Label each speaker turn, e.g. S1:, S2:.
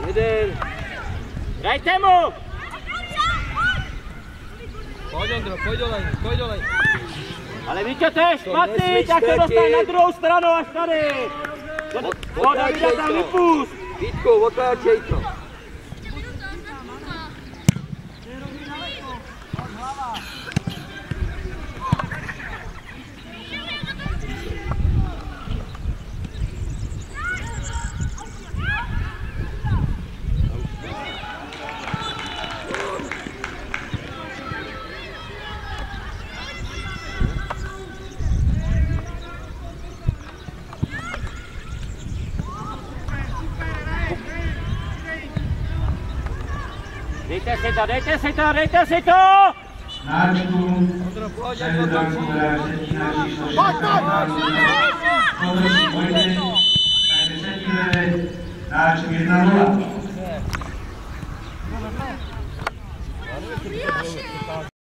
S1: Jeden. Dajte mu!
S2: Pojď Ondro, pojď dolej.
S1: Ale víte, to je špatný, tak to dostane na druhou stranu až tady. To Davida tam vypust.
S3: Vítku, otáčej to.
S1: Dejte si to!
S4: Náčku, Šezdánku hraje Vsetína číslo 16. Takže Vsetín vede Náček 1-0.